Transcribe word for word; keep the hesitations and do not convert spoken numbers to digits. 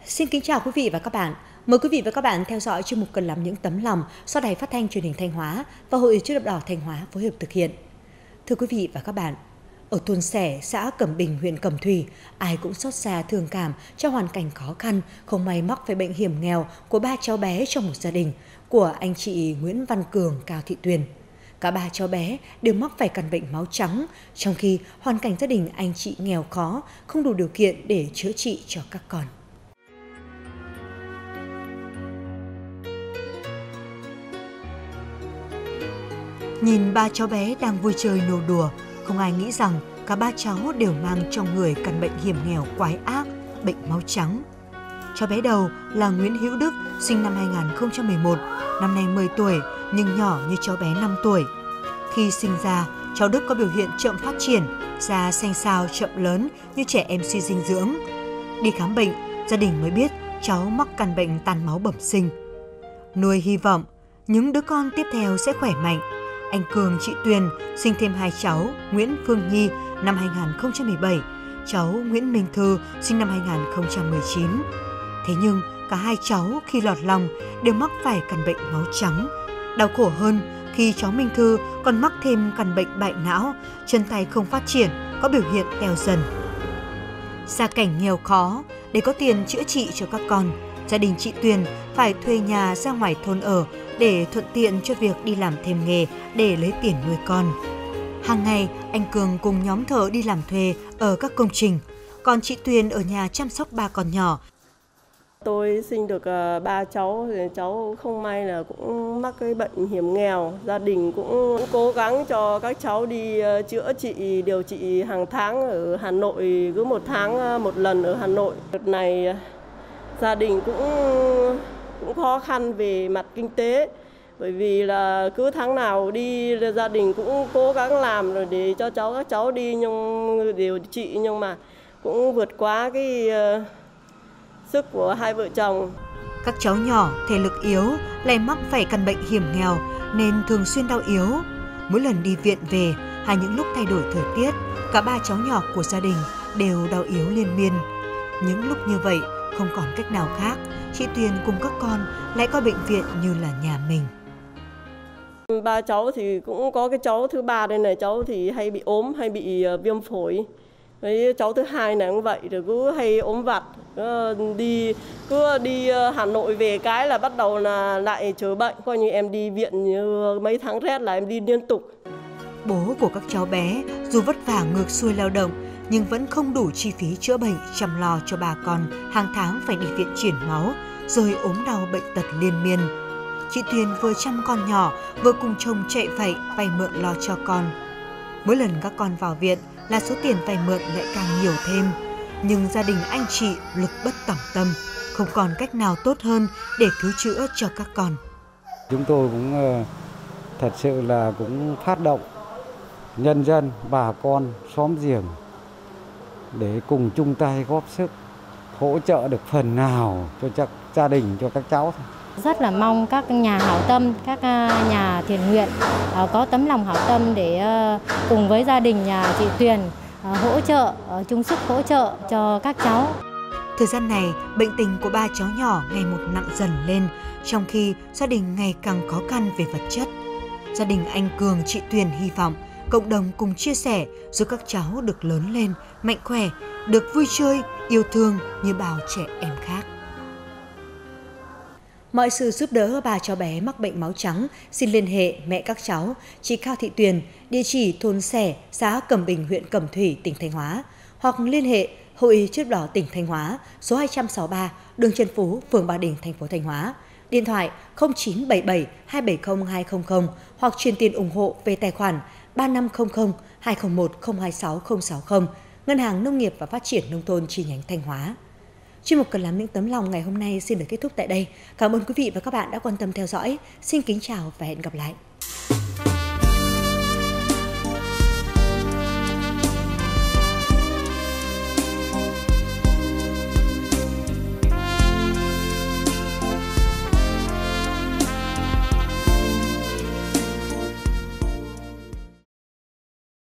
Xin kính chào quý vị và các bạn. Mời quý vị và các bạn theo dõi chuyên mục Cần Làm Những Tấm Lòng do Đài Phát thanh Truyền hình Thanh Hóa và Hội Chữ thập đỏ Thanh Hóa phối hợp thực hiện. Thưa quý vị và các bạn, ở thôn Sẻ, xã Cẩm Bình, huyện Cẩm Thủy, ai cũng xót xa thương cảm cho hoàn cảnh khó khăn, không may mắc phải bệnh hiểm nghèo của ba cháu bé trong một gia đình của anh chị Nguyễn Văn Cường, Cao Thị Tuyền. Cả ba cháu bé đều mắc phải căn bệnh máu trắng, trong khi hoàn cảnh gia đình anh chị nghèo khó, không đủ điều kiện để chữa trị cho các con. Nhìn ba cháu bé đang vui chơi nô đùa, không ai nghĩ rằng cả ba cháu đều mang trong người căn bệnh hiểm nghèo quái ác, bệnh máu trắng. Cháu bé đầu là Nguyễn Hữu Đức, sinh năm hai nghìn không trăm mười một, năm nay mười tuổi nhưng nhỏ như cháu bé năm tuổi. Khi sinh ra, cháu Đức có biểu hiện chậm phát triển, da xanh xao chậm lớn như trẻ em suy dinh dưỡng. Đi khám bệnh, gia đình mới biết cháu mắc căn bệnh tan máu bẩm sinh. Nuôi hy vọng những đứa con tiếp theo sẽ khỏe mạnh, anh Cường, chị Tuyền sinh thêm hai cháu Nguyễn Phương Nhi năm hai nghìn không trăm mười bảy, cháu Nguyễn Minh Thư sinh năm hai nghìn không trăm mười chín. Thế nhưng cả hai cháu khi lọt lòng đều mắc phải căn bệnh máu trắng. Đau khổ hơn khi cháu Minh Thư còn mắc thêm căn bệnh bại não, chân tay không phát triển, có biểu hiện teo dần. Gia cảnh nghèo khó, để có tiền chữa trị cho các con, gia đình chị Tuyền phải thuê nhà ra ngoài thôn ở để thuận tiện cho việc đi làm thêm nghề để lấy tiền nuôi con. Hàng ngày, anh Cường cùng nhóm thợ đi làm thuê ở các công trình, còn chị Tuyền ở nhà chăm sóc ba con nhỏ. Tôi sinh được ba cháu, cháu không may là cũng mắc cái bệnh hiểm nghèo. Gia đình cũng cố gắng cho các cháu đi chữa trị, điều trị hàng tháng ở Hà Nội, cứ một tháng một lần ở Hà Nội. Đợt này gia đình cũng cũng khó khăn về mặt kinh tế, bởi vì là cứ tháng nào đi gia đình cũng cố gắng làm rồi để cho cháu các cháu đi nhưng điều trị, nhưng mà cũng vượt quá cái uh, sức của hai vợ chồng. Các cháu nhỏ thể lực yếu lại mắc phải căn bệnh hiểm nghèo nên thường xuyên đau yếu. Mỗi lần đi viện về hay những lúc thay đổi thời tiết, cả ba cháu nhỏ của gia đình đều đau yếu liên miên. Những lúc như vậy không còn cách nào khác, chị Tuyền cùng các con lại coi bệnh viện như là nhà mình. Ba cháu thì cũng có cái cháu thứ ba đây này, cháu thì hay bị ốm, hay bị viêm phổi. Cái cháu thứ hai này cũng vậy, rồi cứ hay ốm vặt, đi cứ đi Hà Nội về cái là bắt đầu là lại chữa bệnh, coi như em đi viện như mấy tháng rét là em đi liên tục. Bố của các cháu bé dù vất vả ngược xuôi lao động nhưng vẫn không đủ chi phí chữa bệnh chăm lo cho bà con, hàng tháng phải đi viện chuyển máu, rồi ốm đau bệnh tật liên miên. Chị Tuyền vừa chăm con nhỏ, vừa cùng chồng chạy vạy vay mượn lo cho con. Mỗi lần các con vào viện là số tiền vay mượn lại càng nhiều thêm. Nhưng gia đình anh chị lực bất tòng tâm, không còn cách nào tốt hơn để cứu chữa cho các con. Chúng tôi cũng thật sự là cũng phát động nhân dân, bà con, xóm giềng để cùng chung tay góp sức hỗ trợ được phần nào cho chắc gia đình, cho các cháu. Rất là mong các nhà hảo tâm, các nhà thiện nguyện có tấm lòng hảo tâm để cùng với gia đình nhà chị Tuyền hỗ trợ, chung sức hỗ trợ cho các cháu. Thời gian này, bệnh tình của ba cháu nhỏ ngày một nặng dần lên, trong khi gia đình ngày càng khó khăn về vật chất. Gia đình anh Cường, chị Tuyền hy vọng cộng đồng cùng chia sẻ giúp các cháu được lớn lên, mạnh khỏe, được vui chơi, yêu thương như bao trẻ em khác. Mọi sự giúp đỡ bà cháu bé mắc bệnh máu trắng xin liên hệ mẹ các cháu, chị Cao Thị Tuyền, địa chỉ thôn Sẻ, xã Cẩm Bình, huyện Cẩm Thủy, tỉnh Thanh Hóa, hoặc liên hệ Hội Chữ thập đỏ tỉnh Thanh Hóa, số hai trăm sáu mươi ba, đường Trần Phú, phường Ba Đình, thành phố Thanh Hóa. Điện thoại không chín bảy bảy hai bảy không hai không không hoặc truyền tiền ủng hộ về tài khoản ba năm không không hai không một không hai sáu không sáu không, Ngân hàng Nông nghiệp và Phát triển Nông thôn chi nhánh Thanh Hóa. Chuyên mục Cần Làm Những Tấm Lòng ngày hôm nay xin được kết thúc tại đây. Cảm ơn quý vị và các bạn đã quan tâm theo dõi. Xin kính chào và hẹn gặp lại.